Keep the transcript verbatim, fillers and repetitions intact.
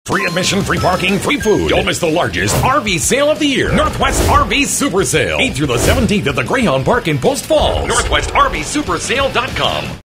Free admission, free parking, free food. Don't miss the largest R V sale of the year. Northwest R V Supersale. eighth through the seventeenth at the Greyhound Park in Post Falls. Northwest R V Supersale dot com.